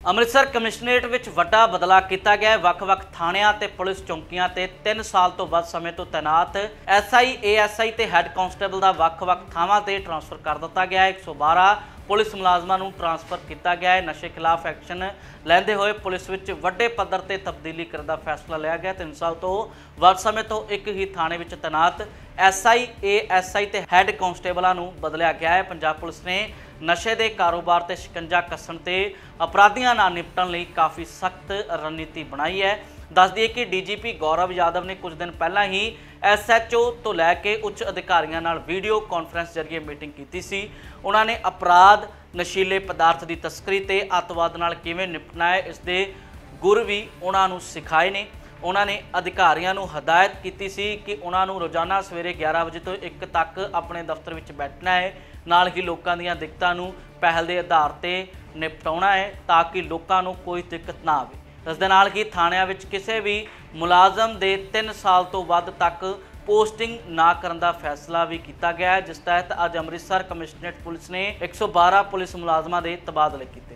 Amritsar commissionerate ਵਿੱਚ ਵੱਡਾ ਬਦਲਾਅ ਕੀਤਾ ਗਿਆ ਹੈ। ਵੱਖ-ਵੱਖ ਥਾਣਿਆਂ ਤੇ ਪੁਲਿਸ ਚੌਂਕੀਆਂ ਤੇ 3 ਸਾਲ ਤੋਂ ਵੱਧ ਸਮੇਂ ਤੋਂ ਤੈਨਾਤ ਐਸਆਈ, ਏਐਸਆਈ ਤੇ ਹੈੱਡ ਕਾਂਸਟੇਬਲ ਦਾ ਵੱਖ-ਵੱਖ ਥਾਵਾਂ ਤੇ ਟ੍ਰਾਂਸਫਰ ਕਰ ਦਿੱਤਾ ਗਿਆ ਹੈ। 112 ਪੁਲਿਸ ਮੁਲਾਜ਼ਮਾਂ ਨੂੰ ਟ੍ਰਾਂਸਫਰ ਕੀਤਾ ਗਿਆ ਹੈ। ਨਸ਼ੇ ਖਿਲਾਫ ਐਕਸ਼ਨ ਲੈਂਦੇ ਹੋਏ ਪੁਲਿਸ ਵਿੱਚ ਵੱਡੇ ਪੱਧਰ ਤੇ ਤਬਦੀਲੀ ਕਰਨ ਦਾ ਫੈਸਲਾ ਲਿਆ ਗਿਆ। 3 ਸਾਲ ਤੋਂ ਵੱਧ ਸਮੇਂ ਤੋਂ ਇੱਕ ਹੀ ਥਾਣੇ ਵਿੱਚ ਤੈਨਾਤ ਐਸਆਈ, ਏਐਸਆਈ ਤੇ ਹੈੱਡ ਕਾਂਸਟੇਬਲਾਂ ਨੂੰ ਬਦਲਿਆ ਗਿਆ ਹੈ। ਪੰਜਾਬ ਪੁਲਿਸ ਨੇ ਨਸ਼ੇ ਦੇ ਕਾਰੋਬਾਰ ਤੇ ਸ਼ਿਕੰਜਾ ਕੱਸਣ ਤੇ ਅਪਰਾਧੀਆਂ ਨਾਲ ਨਿਪਟਣ ਲਈ ਕਾਫੀ ਸਖਤ ਰਣਨੀਤੀ ਬਣਾਈ ਹੈ। ਦੱਸ ਦਈਏ ਕਿ ਡੀਜੀਪੀ ਗੌਰਵ ਯਾਦਵ ਨੇ ਕੁਝ ਦਿਨ ਪਹਿਲਾਂ ਹੀ ਐਸਐਚਓ ਤੋਂ ਲੈ ਕੇ ਉੱਚ ਅਧਿਕਾਰੀਆਂ ਨਾਲ ਵੀਡੀਓ ਕਾਨਫਰੰਸ ਜ਼ਰੀਏ ਮੀਟਿੰਗ ਕੀਤੀ ਸੀ। ਉਹਨਾਂ ਨੇ ਅਪਰਾਧ, ਨਸ਼ੀਲੇ ਪਦਾਰਥ ਦੀ ਤਸਕਰੀ ਤੇ ਅੱਤਵਾਦ ਨਾਲ ਕਿਵੇਂ ਨਿਪਟਣਾ ਹੈ ਇਸ ਦੇ ਗੁਰ ਵੀ ਉਹਨਾਂ ਨੂੰ ਸਿਖਾਏ ਨੇ। ਉਹਨਾਂ ਨੇ ਅਧਿਕਾਰੀਆਂ ਨੂੰ ਹਦਾਇਤ ਕੀਤੀ ਸੀ ਕਿ ਉਹਨਾਂ ਨੂੰ ਰੋਜ਼ਾਨਾ ਸਵੇਰੇ 11 ਵਜੇ ਤੋਂ 1 ਤੱਕ ਆਪਣੇ ਦਫ਼ਤਰ ਵਿੱਚ ਬੈਠਣਾ ਹੈ। ਨਾਲ ਹੀ ਲੋਕਾਂ ਦੀਆਂ ਦਿੱਕਤਾਂ ਨੂੰ ਪਹਿਲ ਦੇ ਆਧਾਰ ਤੇ ਨਿਪਟਾਉਣਾ ਹੈ ਤਾਂ ਕਿ ਲੋਕਾਂ ਨੂੰ ਕੋਈ ਦਿੱਕਤ ਨਾ ਆਵੇ। ਇਸ ਦੇ ਨਾਲ ਹੀ ਥਾਣਿਆਂ ਵਿੱਚ ਕਿਸੇ ਵੀ ਮੁਲਾਜ਼ਮ ਦੇ 3 ਸਾਲ ਤੋਂ ਵੱਧ ਤੱਕ ਪੋਸਟਿੰਗ ਨਾ ਕਰਨ ਦਾ ਫੈਸਲਾ ਵੀ ਕੀਤਾ ਗਿਆ ਹੈ, ਜਿਸ ਤਹਿਤ ਅੱਜ ਅੰਮ੍ਰਿਤਸਰ ਕਮਿਸ਼ਨਰੇਟ ਪੁਲਿਸ ਨੇ 112 ਪੁਲਿਸ ਮੁਲਾਜ਼ਮਾਂ ਦੇ ਤਬਾਦਲੇ ਕੀਤੇ।